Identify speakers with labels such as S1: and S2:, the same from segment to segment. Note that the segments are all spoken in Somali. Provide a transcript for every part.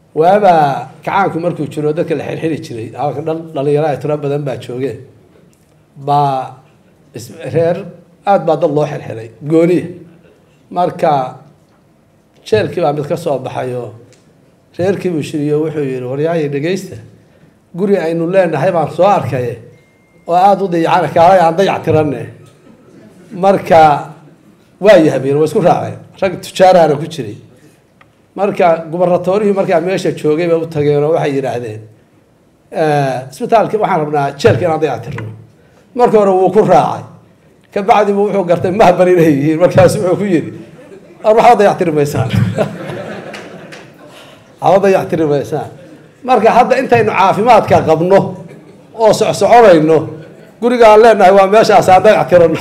S1: waaba kacaanku markuu jiro dadka la xirxiri jiray halka dhalinyaro ay tiro badan baa joogeen baa reer aad baa dad loo xirxiray gooniya marka jeelkii baa mid ka soo baxayo reerkii buu shiriyo wuxuu yiri waryahay dhageysta guri aynu leenahay baan soo arkay oo aad u dayacana kaalay aan dayac tiranne marka waa yahabeen waa isku raacay rag tujaarana ku jiray marka gubernatorihii markaa meesha joogay baa u tageen oo waxay yiraahdeen isbitaalka waxaan rabnaa jeelka inaan dayac tirno marka hore wuu ku raacay ka bacdi wuxuu gartay ma barinayeen markaas wuxuu ku yiri waxa dayac tirmaysan dayac tirmaysan marka hadda intaynu caafimaadka qabno oo soconayno guriga aan leenahay waa meeshaas aan dayac tirano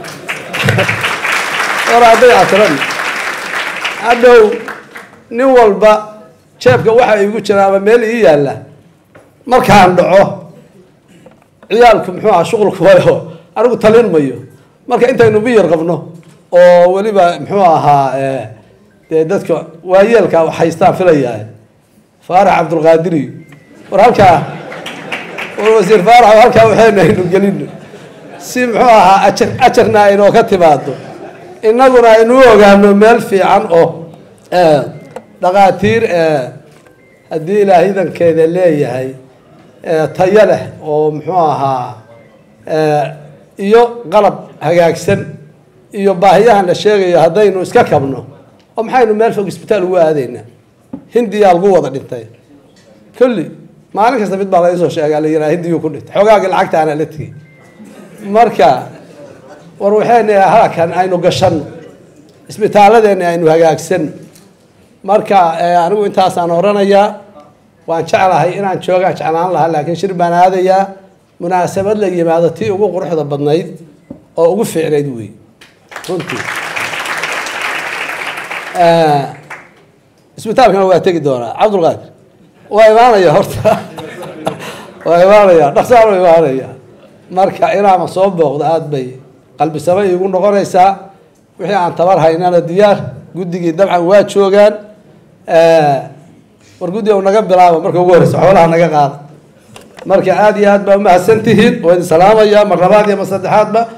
S1: wara dayac tirano hadhow nin walba jeebka waxa igu jiraaba meel ii yaala markaan dhaco ciyaalku muxuu ahaa shaqulku wayo anigu talin mayo marka intaynu biyar qabno oo waliba muxuu ahaa dadka waayeelka wax haystaan filayaa faarax cabdulqaadiri war halka wasiir faarax halka waxaynu gelin si muxuu ahaa ajarna inoo ka timaado inaguna aynu ogaano meel fiican oo dhaqaatiir haddii ilaahay idankeeda leeyahay tayo leh oo muxuu ahaa iyo qalab hagaagsan iyo baahiyahan la sheegayo haddaynu iska kabno oo maxaynu meel fog isbitaal ugu aadaynaa hindiyaa lagu wada dhintay kulli maalin kasta mid baa laga soo sheegaa la yiraahdo hindiyuu ku dhintay xogaagii lacagta ana la tegey marka war waxayna halkan aynu gashanno isbitaalladeena aynu hagaagsan marka anigu intaasaan oranayaa waan jeclahay inaan joogaan jeclaan lahaa laakiin shir baan aadayaa munaasabad la yimaado tii ugu quruxda badnayd oo ugu fiicnayd wey runtii isbitaalkana waa tegi doonaa cabdulqaadir waa imaanaya horta waa imaanaya dhaqsaan waa imaanaya marka inaama soo booqdo aad bay qalbisaba iigu noqonaysaa wixii aan tabar haynana diyaar guddigii dabcan waa joogaan war guddiga naga bilaabo marka ugu horeysa xoolaha naga qaada marka aad iyo aad baa umahadsan tihiin waa idin salaamaya mar labaad iyo mar saddexaadba